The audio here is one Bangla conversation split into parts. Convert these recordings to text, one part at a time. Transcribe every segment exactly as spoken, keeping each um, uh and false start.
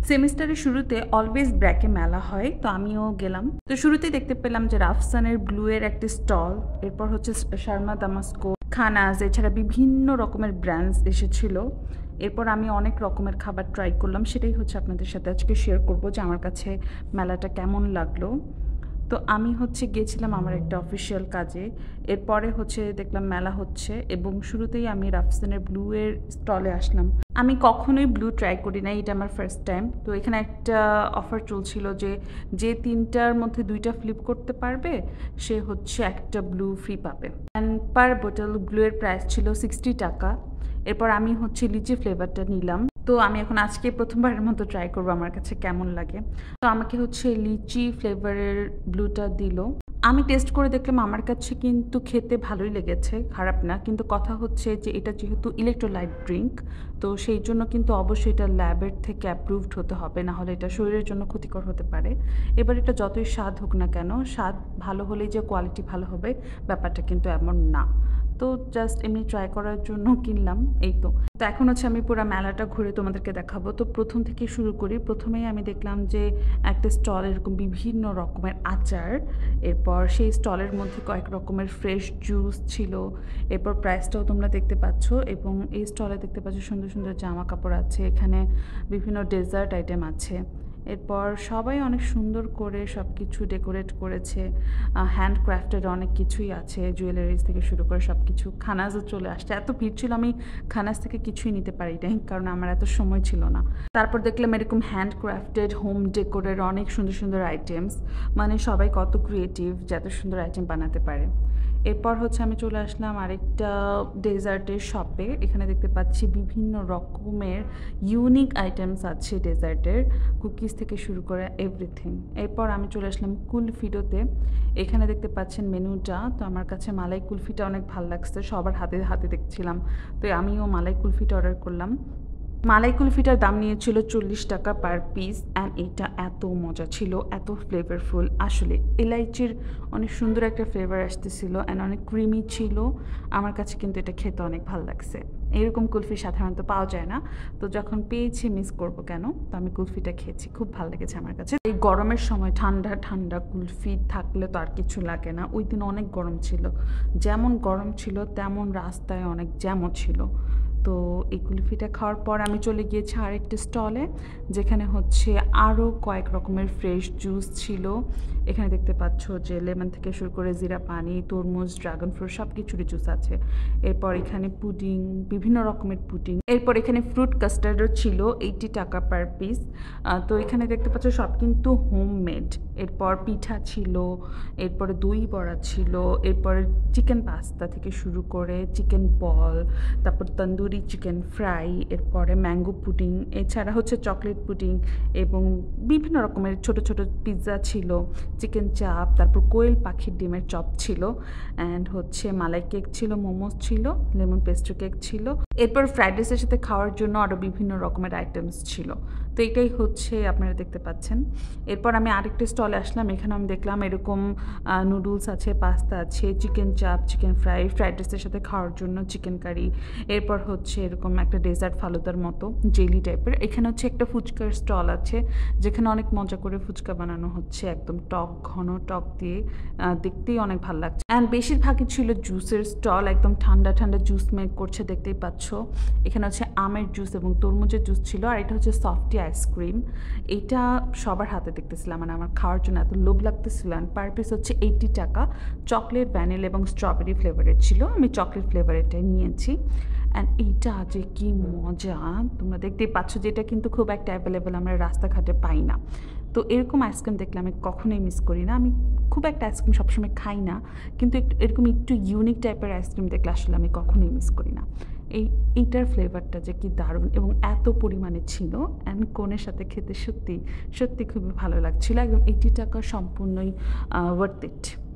সেমিস্টারের শুরুতে অলওয়েজ ব্র্যাকে মেলা হয়, তো আমিও গেলাম। তো শুরুতেই দেখতে পেলাম যে রাফসানের ব্লু এর একটি স্টল, এরপর হচ্ছে শার্মা দামাস্কো, খানাজ, এছাড়া বিভিন্ন রকমের ব্র্যান্ডস এসেছিল। এরপর আমি অনেক রকমের খাবার ট্রাই করলাম, সেটাই হচ্ছে আপনাদের সাথে আজকে শেয়ার করব যে আমার কাছে মেলাটা কেমন লাগলো। তো আমি হচ্ছে গিয়েছিলাম আমার একটা অফিসিয়াল কাজে, এরপরে হচ্ছে দেখলাম মেলা হচ্ছে এবং শুরুতেই আমি রাফসানের ব্লু এর স্টলে আসলাম। আমি কখনোই ব্লু ট্রাই করি নাই, এটা আমার ফার্স্ট টাইম। তো এখানে একটা অফার চলছিল যে যে তিনটার মধ্যে দুইটা ফ্লিপ করতে পারবে সে হচ্ছে একটা ব্লু ফ্রি পাবে, অ্যান্ড পার বোতল ব্লু এর প্রাইস ছিল সিক্সটি টাকা। এরপর আমি হচ্ছে লিচি ফ্লেভারটা নিলাম। তো আমি এখন আজকে প্রথমবারের মতো ট্রাই করবো আমার কাছে কেমন লাগে। তো আমাকে হচ্ছে লিচি ফ্লেভারের ব্লুটা দিল। আমি টেস্ট করে দেখলাম আমার কাছে কিন্তু খেতে ভালোই লেগেছে, খারাপ না। কিন্তু কথা হচ্ছে যে এটা যেহেতু ইলেকট্রোলাইট ড্রিঙ্ক, তো সেই জন্য কিন্তু অবশ্যই এটা ল্যাবের থেকে অ্যাপ্রুভড হতে হবে, না হলে এটা শরীরের জন্য ক্ষতিকর হতে পারে। এবার এটা যতই স্বাদ হোক না কেন, স্বাদ ভালো হলেই যে কোয়ালিটি ভালো হবে ব্যাপারটা কিন্তু এমন না। তো জাস্ট এমনি ট্রাই করার জন্য কিনলাম, এই তো। তো এখন হচ্ছে আমি পুরো মেলাটা ঘুরে তোমাদেরকে দেখাবো। তো প্রথম থেকে শুরু করি। প্রথমেই আমি দেখলাম যে একটা স্টল, এরকম বিভিন্ন রকমের আচার। এরপর সেই স্টলের মধ্যে কয়েক রকমের ফ্রেশ জুস ছিল। এরপর প্রাইসটাও তোমরা দেখতে পাচ্ছ, এবং এই স্টলে দেখতে পাচ্ছ সুন্দর সুন্দর জামা কাপড় আছে, এখানে বিভিন্ন ডেজার্ট আইটেম আছে। এরপর সবাই অনেক সুন্দর করে সব কিছু ডেকোরেট করেছে, হ্যান্ডক্রাফটেড অনেক কিছুই আছে, জুয়েলারিজ থেকে শুরু করে সব কিছু। খানাজও চলে আসছে, এত ভিড় ছিল আমি খানাজ থেকে কিছুই নিতে পারি নাই, কারণ আমার এত সময় ছিল না। তারপর দেখলাম এরকম হ্যান্ডক্রাফটেড হোম ডেকোরের অনেক সুন্দর সুন্দর আইটেমস, মানে সবাই কত ক্রিয়েটিভ যে এত সুন্দর আইটেম বানাতে পারে। এরপর হচ্ছে আমি চলে আসলাম আরেকটা ডেজার্টের শপে। এখানে দেখতে পাচ্ছি বিভিন্ন রকমের ইউনিক আইটেমস আছে ডেজার্টের, কুকিজ থেকে শুরু করে এভরিথিং। এরপর আমি চলে আসলাম কুলফিডোতে। এখানে দেখতে পাচ্ছেন মেনুটা। তো আমার কাছে মালাই কুলফিটা অনেক ভালো লাগছে, সবার হাতে হাতে দেখছিলাম, তো আমিও মালাই কুলফিটা অর্ডার করলাম। মালাই কুলফিটার দাম নিয়েছিল চল্লিশ টাকা পার পিস, অ্যান্ড এটা এত মজা ছিল, এত ফ্লেভারফুল। আসলে এলাইচির অনেক সুন্দর একটা ফ্লেভার আসতেছিল, অ্যান্ড অনেক ক্রিমি ছিল। আমার কাছে কিন্তু এটা খেতে অনেক ভালো লাগছে। এরকম কুলফি সাধারণত পাওয়া যায় না, তো যখন পেয়েছি মিস করবো কেন। তো আমি কুলফিটা খেয়েছি, খুব ভালো লেগেছে আমার কাছে। এই গরমের সময় ঠান্ডা ঠান্ডা কুলফি থাকলে তো আর কিছু লাগে না। ওই দিন অনেক গরম ছিল, যেমন গরম ছিল তেমন রাস্তায় অনেক জ্যামও ছিল। তো এই কুলফিটা খাওয়ার পর আমি চলে গিয়েছি আরেকটা স্টলে, যেখানে হচ্ছে আরও কয়েক রকমের ফ্রেশ জুস ছিল। এখানে দেখতে পাচ্ছ যে লেমন থেকে শুরু করে জিরা পানি, তরমুজ, ড্রাগন ফ্রুট সব কিছুরই জুস আছে। এরপর এখানে পুডিং, বিভিন্ন রকমের পুডিং। এরপর এখানে ফ্রুট কাস্টার্ডও ছিল, এইটি টাকা পার পিস। তো এখানে দেখতে পাচ্ছ সব কিন্তু হোমমেড। এরপর পিঠা ছিল, এরপরে দই বড়া ছিল, এরপরে চিকেন পাস্তা থেকে শুরু করে চিকেন বল, তারপর তন্দুরি চিকেন ফ্রাই, এরপরে ম্যাঙ্গো পুডিং, এছাড়া হচ্ছে চকলেট পুডিং, এবং বিভিন্ন রকমের ছোট ছোট পিৎজা ছিল, চিকেন চাপ, তারপর কোয়েল পাখির ডিমের চপ ছিল, অ্যান্ড হচ্ছে মালাই কেক ছিল, মোমোস ছিল, লেমন পেস্ট্রি কেক ছিল। এরপর ফ্রাইড রাইসের সাথে খাওয়ার জন্য আরও বিভিন্ন রকমের আইটেমস ছিল। তো এটাই হচ্ছে আপনারা দেখতে পাচ্ছেন। এরপর আমি আরেকটা স্টলে আসলাম, এখানে আমি দেখলাম এরকম নুডলস আছে, পাস্তা আছে, চিকেন চাপ, চিকেন ফ্রাই, ফ্রাইড রাইসের সাথে খাওয়ার জন্য চিকেন কারি। এরপর হচ্ছে এরকম একটা ডেজার্ট ফালুদার মতো জেলি টাইপের। এখানে হচ্ছে একটা ফুচকার স্টল আছে, যেখানে অনেক মজা করে ফুচকা বানানো হচ্ছে, একদম টক, ঘন টক দিয়ে, দেখতেই অনেক ভালো লাগছে। অ্যান্ড বেশিরভাগই ছিল জুসের স্টল, একদম ঠান্ডা ঠান্ডা জুস মেক করছে, দেখতেই পাচ্ছ। এখানে হচ্ছে আমের জুস এবং তরমুজের জুস ছিল, আর এটা হচ্ছে সফটি আইসক্রিম। এইটা সবার হাতে দেখতেছিলাম, মানে আমার খাওয়ার জন্য এত লোভ লাগতেছিল। অ্যান্ড পার পিস হচ্ছে এইটি টাকা। চকলেট, ভ্যানিলা এবং স্ট্রবেরি ফ্লেভারের ছিল, আমি চকলেট ফ্লেভারেরটাই নিয়েছি। অ্যান্ড এইটা যে কি মজা, তোমরা দেখতেই পাচ্ছ যে এটা কিন্তু খুব একটা অ্যাভেলেবেল আমরা রাস্তাঘাটে পাই না। তো এরকম আইসক্রিম দেখলে আমি কখনোই মিস করি না। আমি খুব একটা আইসক্রিম সবসময় খাই না, কিন্তু একটু এরকম একটু ইউনিক টাইপের আইসক্রিম দেখলে আসলে আমি কখনোই মিস করি না। এই এইটার ফ্লেভারটা যে কি দারুণ, এবং এত পরিমাণে ছিল, অ্যান্ড কোনের সাথে খেতে সত্যি সত্যি খুবই ভালো লাগছিলো। একদম এইটি টাকা সম্পূর্ণই ওয়ার্থ ইট। তো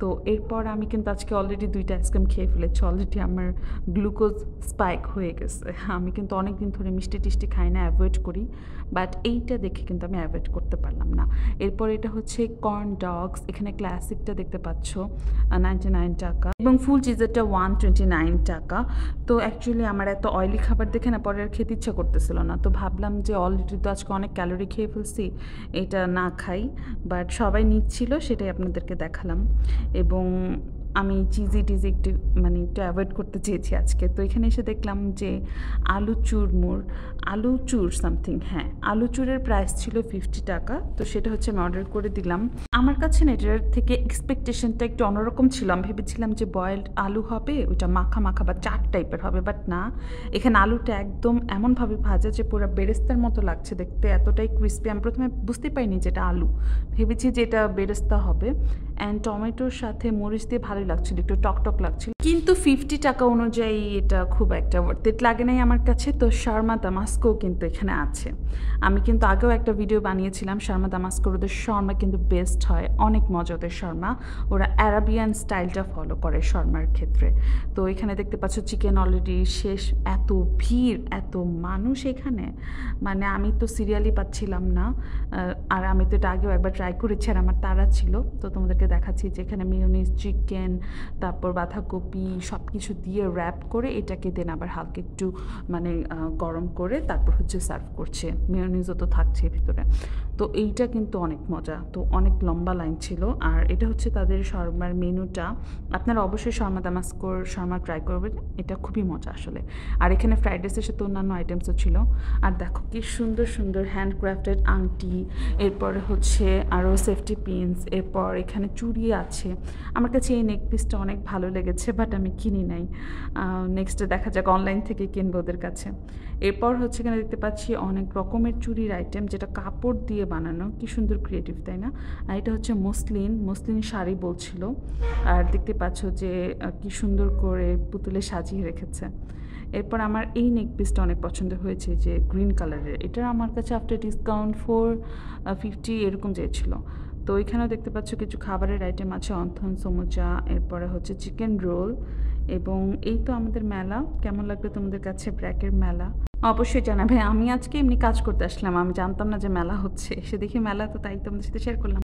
তো এরপর আমি কিন্তু আজকে অলরেডি দুইটা আইসক্রিম খেয়ে ফেলেছি, অলরেডি আমার গ্লুকোজ স্পাইক হয়ে গেছে। আমি কিন্তু অনেক দিন ধরে মিষ্টি টিষ্টি খাই না, অ্যাভয়েড করি, বাট এইটা দেখে কিন্তু আমি অ্যাভয়েড করতে পারলাম না। এরপর এটা হচ্ছে কর্ন ডগস, এখানে ক্লাসিকটা দেখতে পাচ্ছ নাইনটি নাইন টাকা এবং ফুল চিজেরটা ওয়ান টোয়েন্টি নাইন টাকা। তো অ্যাকচুয়ালি আমার এত অয়েলি খাবার দেখে না পরে আর খেতে ইচ্ছা করতেছিল না, তো ভাবলাম যে অলরেডি তো আজকে অনেক ক্যালোরি খেয়ে ফেলছি, এটা না খাই। বাট সবাই নিচ্ছিল, সেটাই আপনাদেরকে দেখালাম। এবং আমি চিজি টিজি একটু মানে একটু অ্যাভয়েড করতে চেয়েছি আজকে। তো এখানে এসে দেখলাম যে আলু চুরমুর, আলু চুর সামথিং, হ্যাঁ আলু চুরের প্রাইস ছিল ফিফটি টাকা। তো সেটা হচ্ছে আমি অর্ডার করে দিলাম। আমার কাছে না এটার থেকে এক্সপেকটেশনটা একটু অন্যরকম ছিল। আমি ভেবেছিলাম যে বয়েলড আলু হবে, ওইটা মাখা মাখা বা চাট টাইপের হবে, বাট না, এখানে আলুটা একদম এমনভাবে ভাজা যে পুরো বেরেস্তার মতো লাগছে দেখতে, এতটাই ক্রিস্পি। আমি প্রথমে বুঝতে পারিনি যে এটা আলু, ভেবেছি যে এটা বেরেস্তা হবে। অ্যান্ড টমেটোর সাথে মরিচ দিয়ে ভালোই লাগছিল, একটু টকটক লাগছিল, কিন্তু ফিফটি টাকা অনুযায়ী এটা খুব একটা ওয়ার্থ লাগে নাই আমার কাছে। তো শার্মা দামাস্কো কিন্তু এখানে আছে। আমি কিন্তু আগেও একটা ভিডিও বানিয়েছিলাম শার্মা দামাস্কোর, ওদের শর্মা কিন্তু বেস্ট হয়, অনেক মজা ওদের শর্মা। ওরা অ্যারাবিয়ান স্টাইলটা ফলো করে শর্মার ক্ষেত্রে। তো এখানে দেখতে পাচ্ছ চিকেন অলরেডি শেষ, এত ভিড়, এত মানুষ এখানে, মানে আমি তো সিরিয়ালই পাচ্ছিলাম না। আর আমি তো এটা আগেও একবার ট্রাই করেছি আর আমার তাড়া ছিল, তো তোমাদেরকে দেখাচ্ছি যে এখানে মিউনিস, চিকেন, তারপর বাঁধাকপি সব কিছু দিয়ে র্যাপ করে এটাকে দেন আবার হালকা একটু মানে গরম করে তারপর হচ্ছে সার্ভ করছে, মিউনিসও তো থাকছে ভিতরে। তো এইটা কিন্তু অনেক মজা। তো অনেক লম্বা লাইন ছিল। আর এটা হচ্ছে তাদের শর্মার মেনুটা। আপনারা অবশ্যই শর্মা দামাস্কোর শর্মা ট্রাই করবেন, এটা খুবই মজা আসলে। আর এখানে ফ্রাইড রাইসের সাথে অন্যান্য আইটেমসও ছিল। আর দেখো কি সুন্দর সুন্দর হ্যান্ডক্রাফটেড আংটি, এরপরে হচ্ছে আরও সেফটি পিনস, এরপর এখানে চুড়ি আছে। আমার কাছে এই নেক পিসটা অনেক ভালো লেগেছে, বাট আমি কিনি নাই। নেক্সটে দেখা যাক অনলাইন থেকে কিনবো ওদের কাছে। এরপর হচ্ছে এখানে দেখতে পাচ্ছি অনেক রকমের চুড়ির আইটেম, যেটা কাপড় দিয়ে বানানো, কি সুন্দর ক্রিয়েটিভ, তাই না? আর এটা হচ্ছে মসলিন, মসলিন শাড়ি বলছিল। আর দেখতে পাচ্ছ যে কি সুন্দর করে পুতুলে সাজিয়ে রেখেছে। এরপর আমার এই নেক পিসটা অনেক পছন্দ হয়েছে, যে গ্রিন কালারের, এটা আমার কাছে আফটার ডিসকাউন্ট ফোর ফিফটি এরকম চেয়েছিল। তো এখানেও দেখতে পাচ্ছ কিছু খাবারের আইটেম আছে, অন্থন সমুচা, এরপরে হচ্ছে চিকেন রোল। এবং এই তো আমাদের মেলা। কেমন লাগবে তোমাদের কাছে ব্র্যাকের মেলা অবশ্যই জানাবে। আমি আজকে এমনি কাজ করতে আসলাম, আমি জানতাম না যে মেলা হচ্ছে, এসে দেখি মেলা, তো তাই তোমাদের সাথে শেয়ার করলাম।